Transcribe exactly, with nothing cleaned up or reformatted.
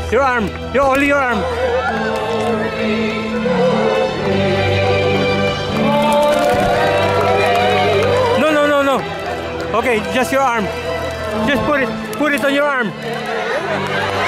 Your arm. Your only your arm. No, no, no, no. Okay, just your arm. Just put it, put it on your arm.